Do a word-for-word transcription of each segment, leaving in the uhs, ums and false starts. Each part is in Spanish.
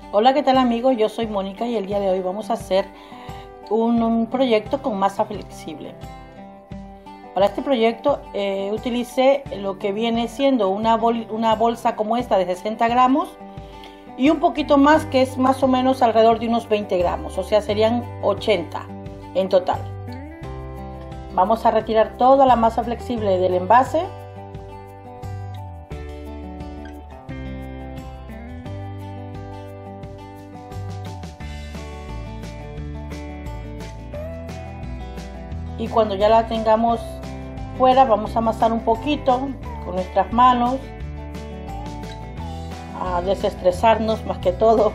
Hola, ¿qué tal amigos? Yo soy Mónica y el día de hoy vamos a hacer un, un proyecto con masa flexible. Para este proyecto eh, utilicé lo que viene siendo una, bol, una bolsa como esta de sesenta gramos y un poquito más, que es más o menos alrededor de unos veinte gramos, o sea serían ochenta en total. Vamos a retirar toda la masa flexible del envase. Y cuando ya la tengamos fuera, vamos a amasar un poquito con nuestras manos, a desestresarnos más que todo,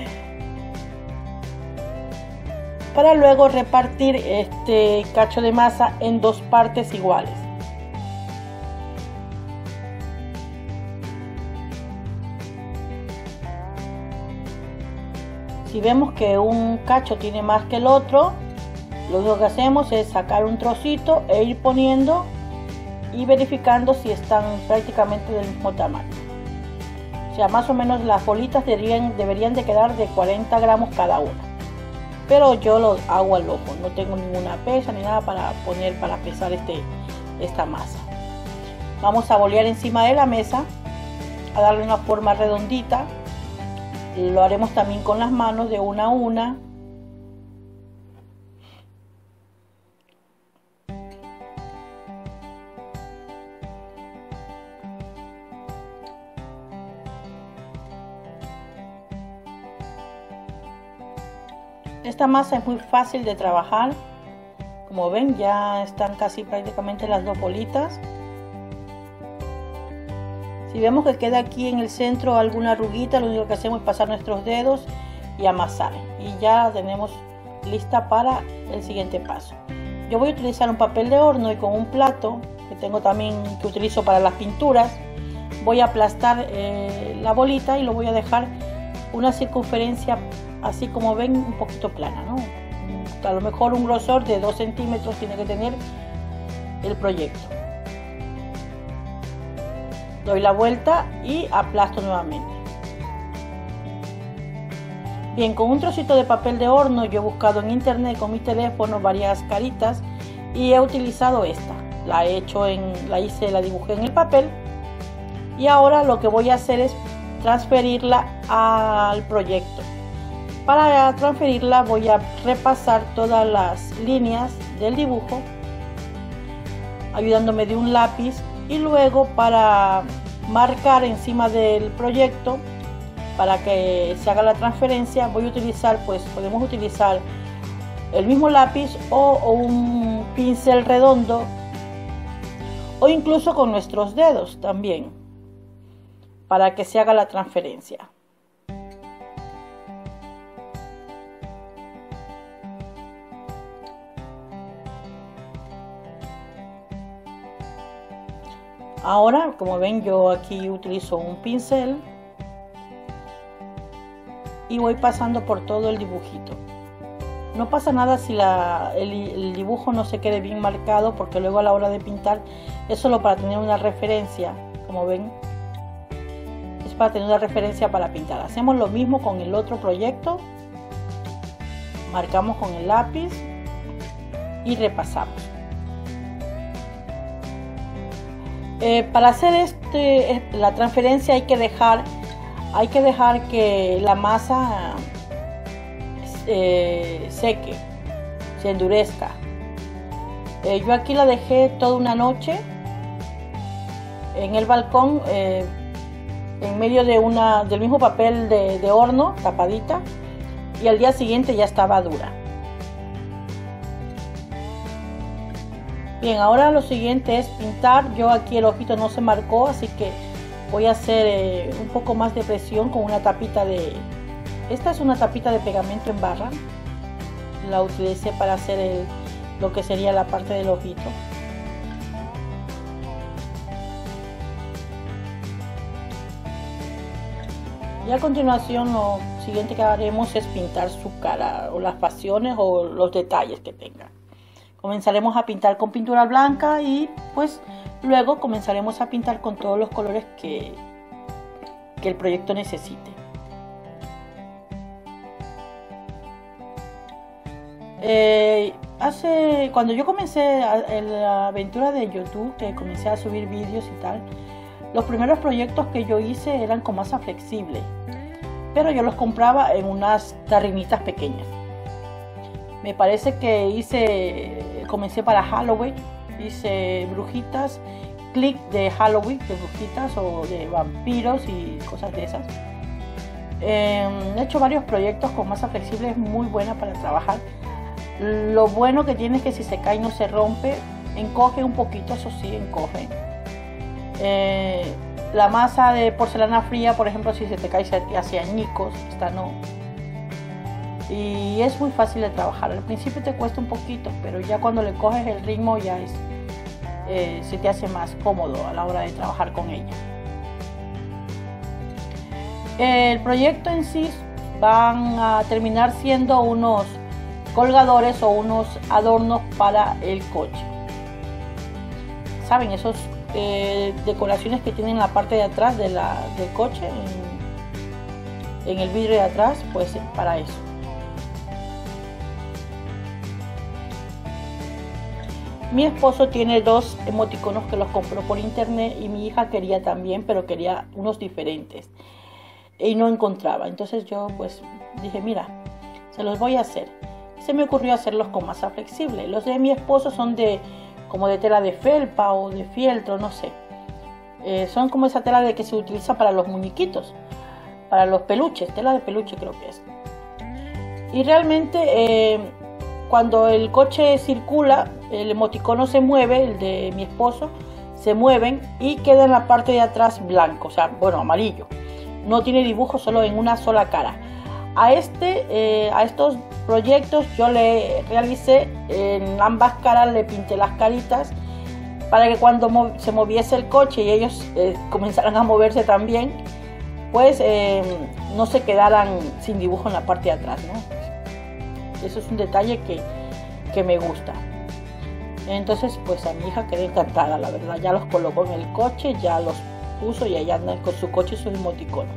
para luego repartir este cacho de masa en dos partes iguales. Si vemos que un cacho tiene más que el otro, lo único que hacemos es sacar un trocito e ir poniendo y verificando si están prácticamente del mismo tamaño. O sea, más o menos las bolitas deberían, deberían de quedar de cuarenta gramos cada una. Pero yo lo hago al ojo, no tengo ninguna pesa ni nada para poner para pesar este, esta masa. Vamos a bolear encima de la mesa, a darle una forma redondita. Lo haremos también con las manos de una a una. Esta masa es muy fácil de trabajar. Como ven, ya están casi prácticamente las dos bolitas. Si vemos que queda aquí en el centro alguna arruguita, lo único que hacemos es pasar nuestros dedos y amasar. Y ya la tenemos lista para el siguiente paso. Yo voy a utilizar un papel de horno y con un plato que tengo también, que utilizo para las pinturas, voy a aplastar eh, la bolita y lo voy a dejar una circunferencia, así como ven, un poquito plana, ¿no? A lo mejor un grosor de dos centímetros tiene que tener el proyecto. Doy la vuelta y aplasto nuevamente. Bien, con un trocito de papel de horno yo he buscado en internet con mi teléfono varias caritas y he utilizado esta. La he hecho en, la hice, la dibujé en el papel y ahora lo que voy a hacer es transferirla al proyecto. Para transferirla voy a repasar todas las líneas del dibujo ayudándome de un lápiz, y luego para marcar encima del proyecto para que se haga la transferencia voy a utilizar, pues podemos utilizar el mismo lápiz o, o un pincel redondo, o incluso con nuestros dedos también, para que se haga la transferencia. Ahora, como ven, yo aquí utilizo un pincel y voy pasando por todo el dibujito. No pasa nada si la, el, el dibujo no se quede bien marcado, porque luego a la hora de pintar es solo para tener una referencia. Como ven, es para tener una referencia para pintar. Hacemos lo mismo con el otro proyecto. Marcamos con el lápiz y repasamos. Eh, para hacer este, la transferencia hay que dejar, hay que dejar que la masa eh, seque, se endurezca. Eh, yo aquí la dejé toda una noche en el balcón, eh, en medio de una, del mismo papel de, de horno, tapadita, y al día siguiente ya estaba dura. Bien, ahora lo siguiente es pintar. Yo aquí el ojito no se marcó, así que voy a hacer eh, un poco más de presión con una tapita de... Esta es una tapita de pegamento en barra. La utilicé para hacer el, lo que sería la parte del ojito. Y a continuación lo siguiente que haremos es pintar su cara, o las facciones o los detalles que tenga. Comenzaremos a pintar con pintura blanca y pues luego comenzaremos a pintar con todos los colores que, que el proyecto necesite. Eh, hace, cuando yo comencé a, en la aventura de YouTube, que comencé a subir vídeos y tal, los primeros proyectos que yo hice eran con masa flexible, pero yo los compraba en unas tarrinitas pequeñas. Me parece que hice, comencé para Halloween, hice brujitas, clic de Halloween, de brujitas o de vampiros y cosas de esas. Eh, he hecho varios proyectos con masa flexible, es muy buena para trabajar. Lo bueno que tiene es que si se cae no se rompe, encoge un poquito, eso sí, encoge. Eh, la masa de porcelana fría, por ejemplo, si se te cae se te hace añicos, esta no. Y es muy fácil de trabajar. Al principio te cuesta un poquito, pero ya cuando le coges el ritmo ya es, eh, se te hace más cómodo a la hora de trabajar con ella. El proyecto en sí van a terminar siendo unos colgadores o unos adornos para el coche. ¿Saben? Esos eh, decoraciones que tienen en la parte de atrás de la, del coche, en, en el vidrio de atrás, pues para eso. Mi esposo tiene dos emoticonos que los compró por internet y mi hija quería también, pero quería unos diferentes y no encontraba. Entonces yo pues dije, mira, se los voy a hacer. Se me ocurrió hacerlos con masa flexible. Los de mi esposo son de como de tela de felpa o de fieltro, no sé. Eh, son como esa tela de que se utiliza para los muñequitos, para los peluches, tela de peluche creo que es. Y realmente eh, cuando el coche circula, el emoticono se mueve, el de mi esposo, se mueven y queda en la parte de atrás blanco, o sea, bueno, amarillo. No tiene dibujo, solo en una sola cara. A, este, eh, a estos proyectos yo le realicé en ambas caras, le pinté las caritas para que cuando mov se moviese el coche y ellos eh, comenzaran a moverse también, pues eh, no se quedaran sin dibujo en la parte de atrás, ¿no? Eso es un detalle que, que me gusta. Entonces pues a mi hija quedó encantada, la verdad. Ya los colocó en el coche, ya los puso y allá anda con su coche y sus emoticonos.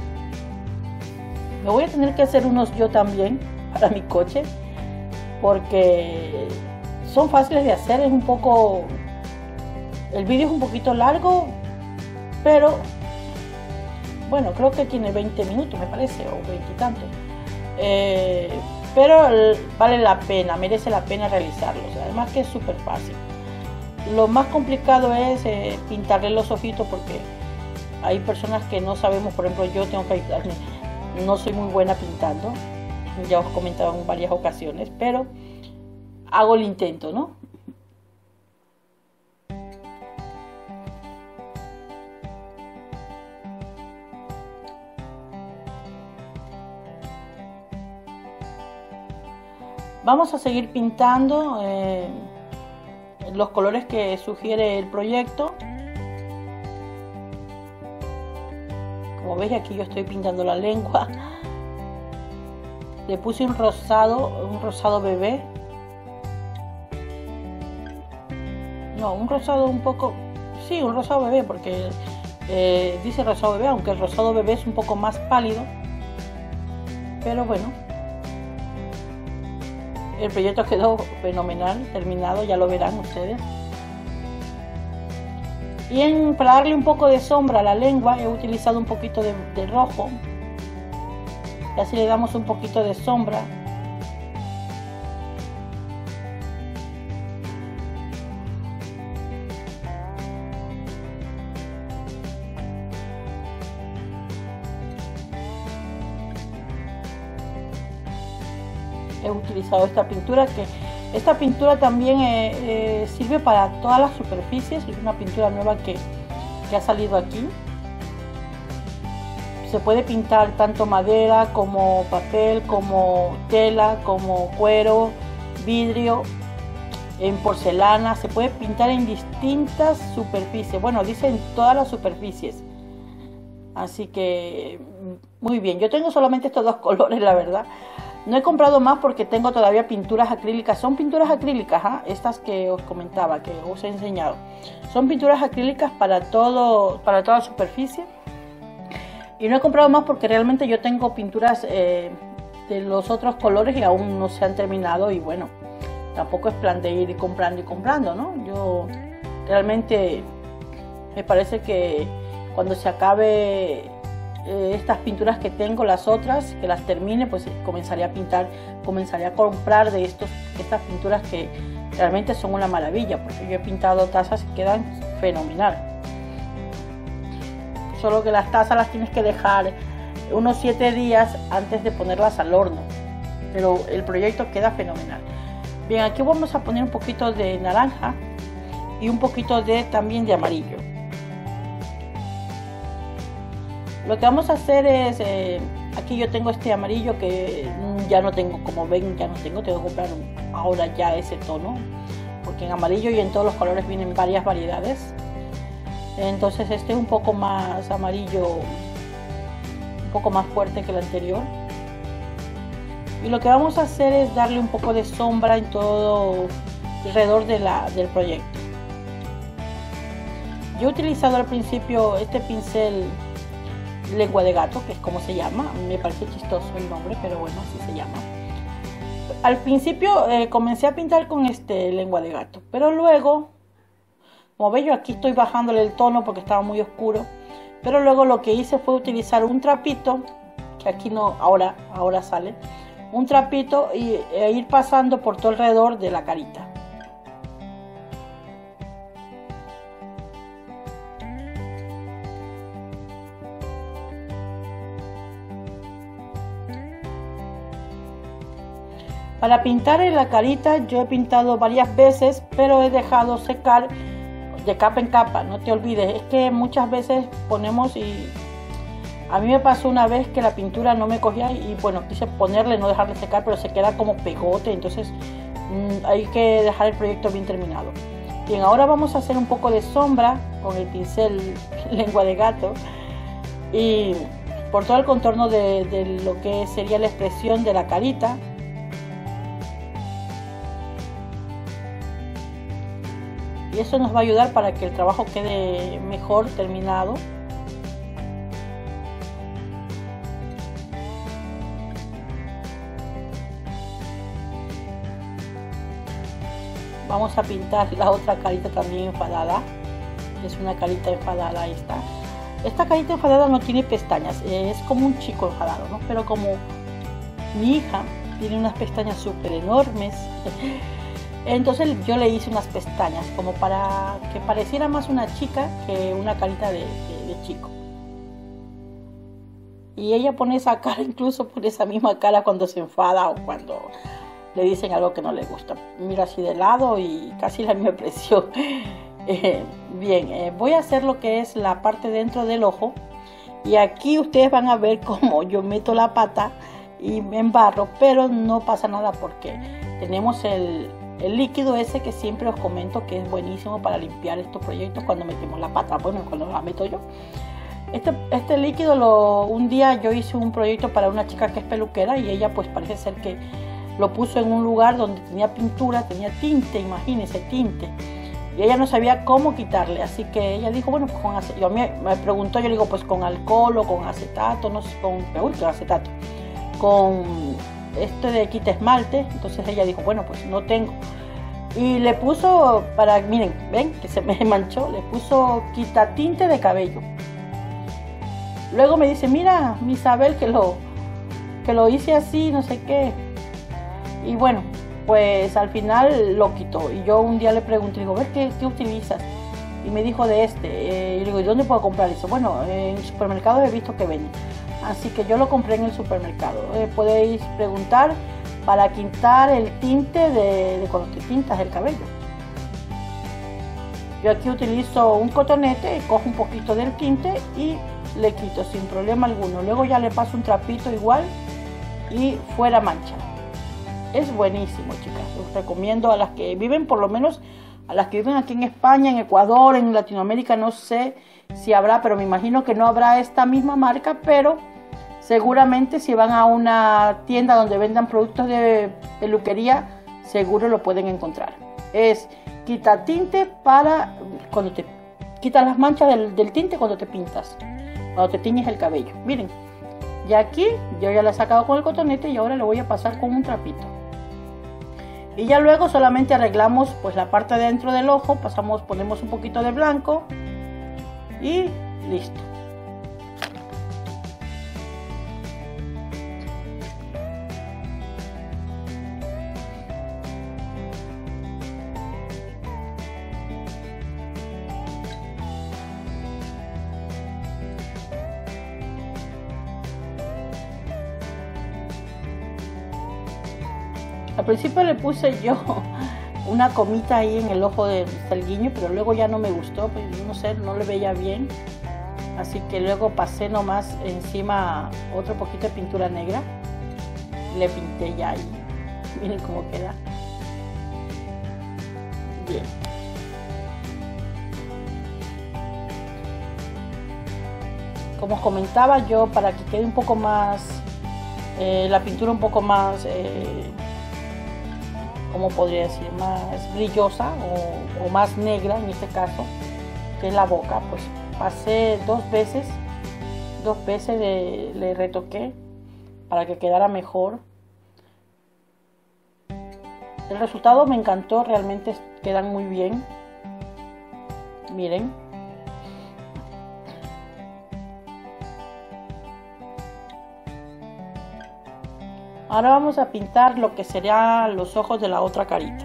Me voy a tener que hacer unos yo también para mi coche, porque son fáciles de hacer. Es un poco, el vídeo es un poquito largo, pero bueno, creo que tiene veinte minutos me parece, o veinte y tantos, eh, pero vale la pena, merece la pena realizarlos. Además que es súper fácil. Lo más complicado es eh, pintarle los ojitos, porque hay personas que no sabemos. Por ejemplo, yo tengo que ayudarme, no soy muy buena pintando, ya os he comentado en varias ocasiones, pero hago el intento, ¿no? Vamos a seguir pintando eh, los colores que sugiere el proyecto. Como veis, aquí yo estoy pintando la lengua. Le puse un rosado, un rosado bebé. No, un rosado un poco... Sí, un rosado bebé, porque eh, dice rosado bebé, aunque el rosado bebé es un poco más pálido. Pero bueno, el proyecto quedó fenomenal, terminado, ya lo verán ustedes. Y en, para darle un poco de sombra a la lengua he utilizado un poquito de, de rojo. Y así le damos un poquito de sombra. He utilizado esta pintura, que esta pintura también eh, eh, sirve para todas las superficies. Es una pintura nueva que, que ha salido aquí. Se puede pintar tanto madera como papel, como tela, como cuero, vidrio, en porcelana. Se puede pintar en distintas superficies. Bueno, dicen todas las superficies. Así que muy bien. Yo tengo solamente estos dos colores, la verdad. No he comprado más porque tengo todavía pinturas acrílicas. Son pinturas acrílicas, ¿eh? Estas que os comentaba, que os he enseñado. Son pinturas acrílicas para todo, para toda superficie. Y no he comprado más porque realmente yo tengo pinturas eh, de los otros colores y aún no se han terminado, y bueno, tampoco es plan de ir comprando y comprando, ¿no? Yo realmente me parece que cuando se acabe eh, estas pinturas que tengo, las otras, que las termine, pues comenzaré a pintar, comenzaré a comprar de estos, estas pinturas que realmente son una maravilla, porque yo he pintado tazas y quedan fenomenal. Solo que las tazas las tienes que dejar unos siete días antes de ponerlas al horno, pero el proyecto queda fenomenal. Bien, aquí vamos a poner un poquito de naranja y un poquito de también de amarillo. Lo que vamos a hacer es, eh, aquí yo tengo este amarillo que ya no tengo, como ven, ya no tengo, tengo que comprar ahora ya ese tono, porque en amarillo y en todos los colores vienen varias variedades. Entonces este es un poco más amarillo, un poco más fuerte que el anterior. Y lo que vamos a hacer es darle un poco de sombra en todo alrededor de la, del proyecto. Yo he utilizado al principio este pincel lengua de gato, que es como se llama. Me parece chistoso el nombre, pero bueno, así se llama. Al principio eh, comencé a pintar con este lengua de gato, pero luego, como veis, yo aquí estoy bajándole el tono porque estaba muy oscuro. Pero luego lo que hice fue utilizar un trapito, que aquí no, ahora, ahora sale, un trapito y e ir pasando por todo alrededor de la carita. Para pintar en la carita yo he pintado varias veces, pero he dejado secar de capa en capa. No te olvides, es que muchas veces ponemos y a mí me pasó una vez que la pintura no me cogía y bueno, quise ponerle, no dejarle secar, pero se queda como pegote, entonces mmm, hay que dejar el proyecto bien terminado. Bien, ahora vamos a hacer un poco de sombra con el pincel lengua de gato y por todo el contorno de, de lo que sería la expresión de la carita. Y eso nos va a ayudar para que el trabajo quede mejor terminado. Vamos a pintar la otra carita también enfadada. Es una carita enfadada, ahí está. Esta carita enfadada no tiene pestañas, es como un chico enfadado, ¿no? Pero como mi hija tiene unas pestañas súper enormes, entonces yo le hice unas pestañas como para que pareciera más una chica que una carita de, de, de chico. Y ella pone esa cara, incluso pone esa misma cara cuando se enfada o cuando le dicen algo que no le gusta. Mira así de lado y casi la misma expresión. Eh, bien, eh, voy a hacer lo que es la parte dentro del ojo. Y aquí ustedes van a ver cómo yo meto la pata y me embarro, pero no pasa nada porque tenemos el, el líquido ese que siempre os comento que es buenísimo para limpiar estos proyectos cuando metemos la pata. Bueno, cuando la meto yo. Este, este líquido, lo, un día yo hice un proyecto para una chica que es peluquera y ella pues parece ser que lo puso en un lugar donde tenía pintura, tenía tinte, imagínense, tinte. Y ella no sabía cómo quitarle, así que ella dijo, bueno, pues con acetato. Yo me, me preguntó, yo le digo, pues con alcohol o con acetato, no sé, con, uy, con acetato, con este de quita esmalte. Entonces ella dijo, bueno, pues no tengo. Y le puso, para, miren, ven, que se me manchó, le puso quita tinte de cabello. Luego me dice, mira, mi Isabel, que lo, que lo hice así, no sé qué. Y bueno, pues al final lo quitó. Y yo un día le pregunté, digo, a ver, ¿qué, qué utilizas? Y me dijo de este. Eh, y digo, ¿y dónde puedo comprar eso? Bueno, en el supermercado he visto que venden. Así que yo lo compré en el supermercado. Eh, podéis preguntar para quitar el tinte de, de cuando te tintas el cabello. Yo aquí utilizo un cotonete, cojo un poquito del tinte y le quito sin problema alguno. Luego ya le paso un trapito igual y fuera mancha. Es buenísimo, chicas. Os recomiendo a las que viven, por lo menos a las que viven aquí en España, en Ecuador, en Latinoamérica, no sé si habrá, pero me imagino que no habrá esta misma marca, pero seguramente si van a una tienda donde vendan productos de peluquería, seguro lo pueden encontrar. Es quita tinte para cuando te quitas las manchas del, del tinte cuando te pintas, cuando te tiñes el cabello. Miren, Y aquí yo ya la he sacado con el cotonete y ahora le voy a pasar con un trapito. Y ya luego solamente arreglamos pues la parte de dentro del ojo, pasamos, ponemos un poquito de blanco y listo. Al principio le puse yo una comita ahí en el ojo del salguiño, pero luego ya no me gustó, pues no sé, no le veía bien. Así que luego pasé nomás encima otro poquito de pintura negra. Le pinté ya ahí. Miren cómo queda. Bien. Como os comentaba yo, para que quede un poco más, eh, la pintura un poco más... Eh, como podría decir, más brillosa o, o más negra en este caso, que es la boca, pues pasé dos veces, dos veces le, le retoqué para que quedara mejor. El resultado me encantó, realmente quedan muy bien. Miren. Ahora vamos a pintar lo que serían los ojos de la otra carita.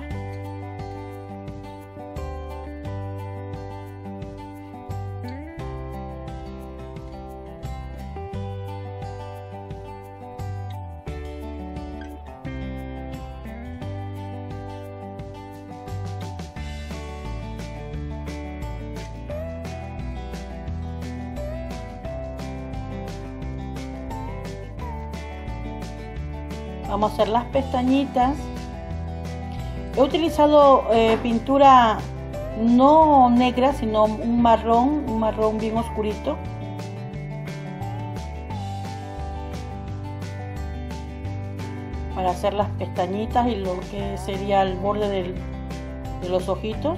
Vamos a hacer las pestañitas. He utilizado eh, pintura no negra, sino un marrón, un marrón bien oscurito. Para hacer las pestañitas y lo que sería el borde del, de los ojitos.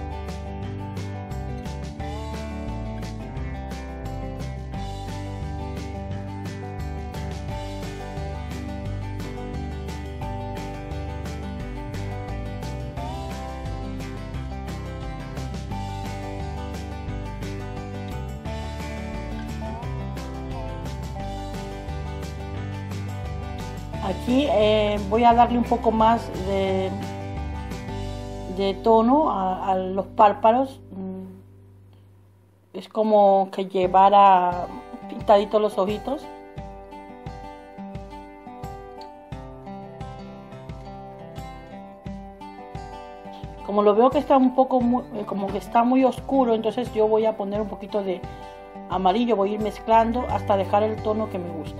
Aquí eh, voy a darle un poco más de, de tono a, a los párpados. Es como que llevara pintaditos los ojitos. Como lo veo que está un poco muy, como que está muy oscuro, entonces yo voy a poner un poquito de amarillo, voy a ir mezclando hasta dejar el tono que me gusta.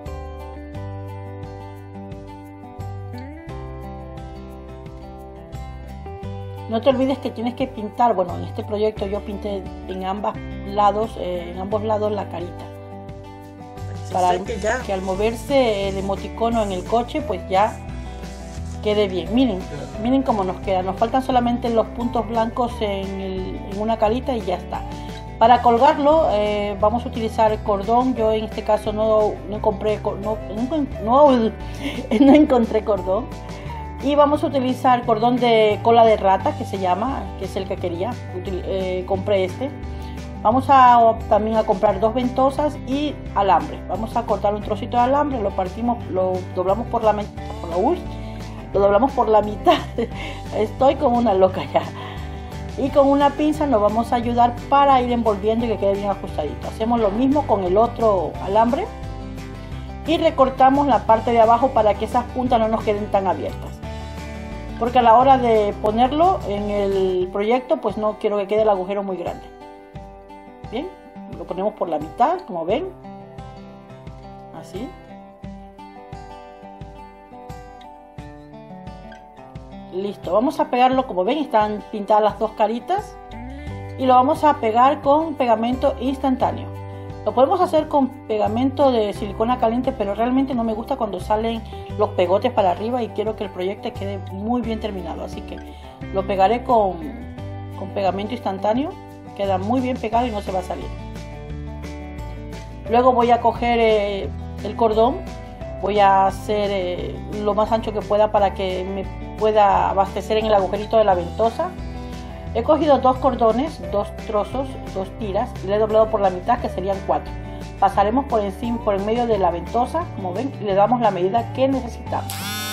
No te olvides que tienes que pintar, bueno, en este proyecto yo pinté en ambos lados, eh, en ambos lados la carita. Para que, ya... que al moverse el emoticono en el coche, pues ya quede bien. Miren, miren cómo nos queda. Nos faltan solamente los puntos blancos en, el, en una carita y ya está. Para colgarlo eh, vamos a utilizar cordón. Yo en este caso no, no compré, no, no, no encontré cordón. Y vamos a utilizar cordón de cola de rata, que se llama, que es el que quería. Util, eh, compré este. Vamos a también a comprar dos ventosas y alambre. Vamos a cortar un trocito de alambre, lo partimos, lo doblamos por la mitad. Uy, lo doblamos por la mitad. Estoy como una loca ya. Y con una pinza nos vamos a ayudar para ir envolviendo y que quede bien ajustadito. Hacemos lo mismo con el otro alambre. Y recortamos la parte de abajo para que esas puntas no nos queden tan abiertas. Porque a la hora de ponerlo en el proyecto, pues no quiero que quede el agujero muy grande. Bien, lo ponemos por la mitad, como ven. Así. Listo, vamos a pegarlo, como ven, están pintadas las dos caritas. Y lo vamos a pegar con pegamento instantáneo. Lo podemos hacer con pegamento de silicona caliente, pero realmente no me gusta cuando salen los pegotes para arriba y quiero que el proyecto quede muy bien terminado. Así que lo pegaré con, con pegamento instantáneo. Queda muy bien pegado y no se va a salir. Luego voy a coger eh, el cordón. Voy a hacer eh, lo más ancho que pueda para que me pueda abastecer en el agujerito de la ventosa. He cogido dos cordones, dos trozos, dos tiras y le he doblado por la mitad, que serían cuatro. Pasaremos por encima, por en medio de la ventosa, como ven, y le damos la medida que necesitamos.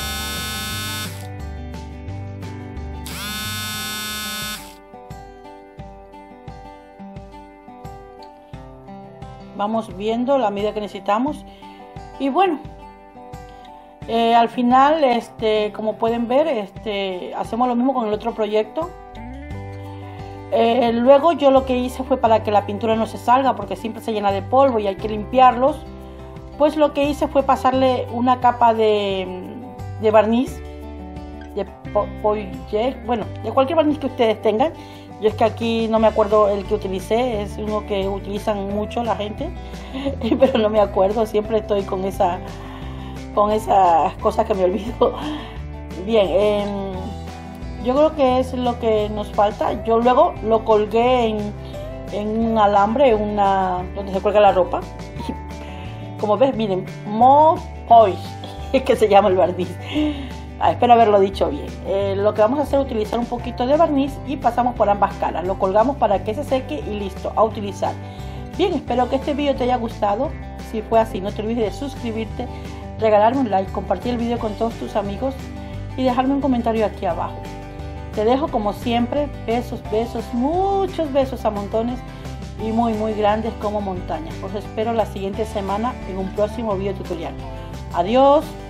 Vamos viendo la medida que necesitamos y bueno, eh, al final, este, como pueden ver, este, hacemos lo mismo con el otro proyecto. Eh, luego yo lo que hice fue, para que la pintura no se salga, porque siempre se llena de polvo y hay que limpiarlos, pues lo que hice fue pasarle una capa de, de barniz, de Poyer, bueno, de cualquier barniz que ustedes tengan. Yo es que aquí no me acuerdo el que utilicé, es uno que utilizan mucho la gente, pero no me acuerdo, siempre estoy con esa con esas cosas que me olvido. Bien, eh, yo creo que es lo que nos falta. Yo luego lo colgué en, en un alambre, una, donde se cuelga la ropa. Y, como ves, miren, Mo Poise, que se llama el barniz. Ah, espero haberlo dicho bien. Eh, lo que vamos a hacer es utilizar un poquito de barniz y pasamos por ambas caras. Lo colgamos para que se seque y listo, a utilizar. Bien, espero que este vídeo te haya gustado. Si fue así, no te olvides de suscribirte, regalarme un like, compartir el vídeo con todos tus amigos y dejarme un comentario aquí abajo. Te dejo como siempre, besos, besos, muchos besos a montones y muy muy grandes como montañas. Os espero la siguiente semana en un próximo video tutorial. Adiós.